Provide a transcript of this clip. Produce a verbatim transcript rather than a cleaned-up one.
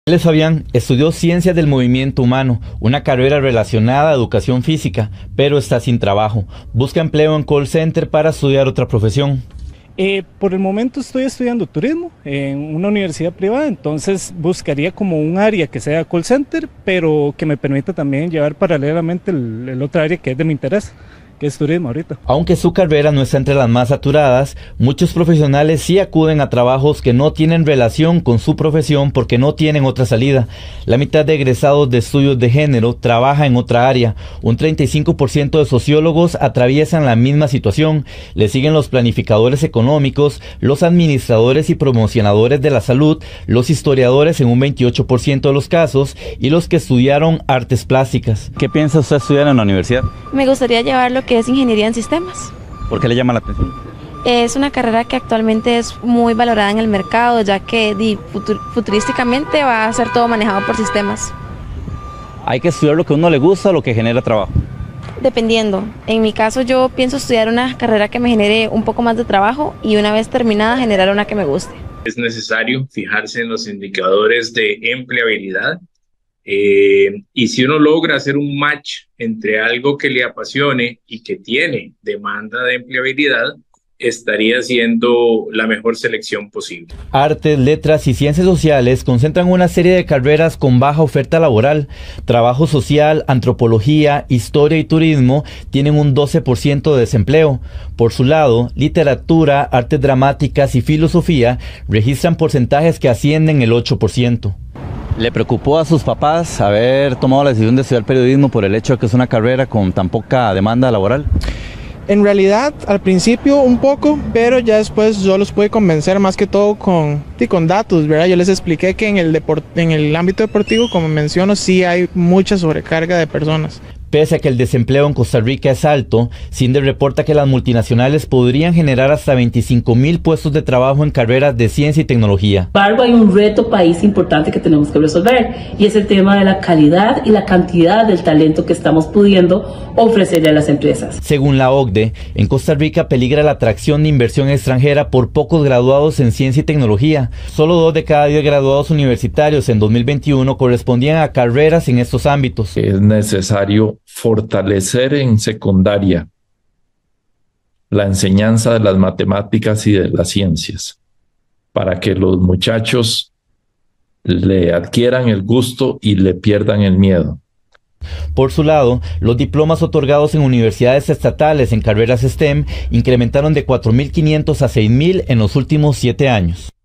Ángeles Fabián estudió Ciencias del Movimiento Humano, una carrera relacionada a educación física, pero está sin trabajo. Busca empleo en call center para estudiar otra profesión. Eh, por el momento estoy estudiando turismo en una universidad privada, entonces buscaría como un área que sea call center, pero que me permita también llevar paralelamente el, el otro área que es de mi interés, que es turismo ahorita. Aunque su carrera no está entre las más saturadas, muchos profesionales sí acuden a trabajos que no tienen relación con su profesión porque no tienen otra salida. La mitad de egresados de estudios de género trabaja en otra área. Un treinta y cinco por ciento de sociólogos atraviesan la misma situación. Le siguen los planificadores económicos, los administradores y promocionadores de la salud, los historiadores en un veintiocho por ciento de los casos y los que estudiaron artes plásticas. ¿Qué piensa usted estudiar en la universidad? Me gustaría llevar lo que es ingeniería en sistemas. ¿Por qué le llama la atención? Es una carrera que actualmente es muy valorada en el mercado, ya que di, futur, futurísticamente va a ser todo manejado por sistemas. ¿Hay que estudiar lo que a uno le gusta o lo que genera trabajo? Dependiendo. En mi caso yo pienso estudiar una carrera que me genere un poco más de trabajo y una vez terminada generar una que me guste. Es necesario fijarse en los indicadores de empleabilidad. Eh, y si uno logra hacer un match entre algo que le apasione y que tiene demanda de empleabilidad, estaría siendo la mejor selección posible. Artes, letras y ciencias sociales concentran una serie de carreras con baja oferta laboral. Trabajo social, antropología, historia y turismo tienen un doce por ciento de desempleo. Por su lado, literatura, artes dramáticas y filosofía registran porcentajes que ascienden el ocho por ciento. ¿Le preocupó a sus papás haber tomado la decisión de estudiar periodismo por el hecho de que es una carrera con tan poca demanda laboral? En realidad, al principio un poco, pero ya después yo los pude convencer más que todo con, con datos, ¿verdad? Yo les expliqué que en el, deport, en el ámbito deportivo, como menciono, sí hay mucha sobrecarga de personas. Pese a que el desempleo en Costa Rica es alto, CINDE reporta que las multinacionales podrían generar hasta veinticinco mil puestos de trabajo en carreras de ciencia y tecnología. Sin embargo, hay un reto país importante que tenemos que resolver y es el tema de la calidad y la cantidad del talento que estamos pudiendo ofrecerle a las empresas. Según la O C D E, en Costa Rica peligra la atracción de inversión extranjera por pocos graduados en ciencia y tecnología. Solo dos de cada diez graduados universitarios en dos mil veintiuno correspondían a carreras en estos ámbitos. Es necesario fortalecer en secundaria la enseñanza de las matemáticas y de las ciencias para que los muchachos le adquieran el gusto y le pierdan el miedo. Por su lado, los diplomas otorgados en universidades estatales en carreras STEM incrementaron de cuatro mil quinientos a seis mil en los últimos siete años.